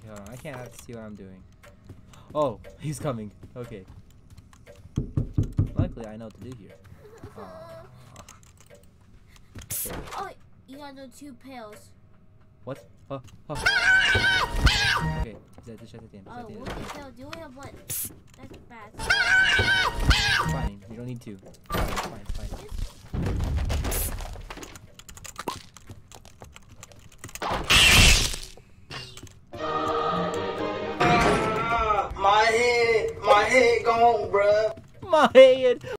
hold on. I can't have to see what I'm doing. Oh, he's coming. Okay. Luckily, I know what to do here. Okay. Oh, you got the 2 pails. What? Oh. Okay, just at the end. Oh, what the hell? Do we have one? That's bad. Fine, you don't need to. Fine. My head gone, bruh. My head.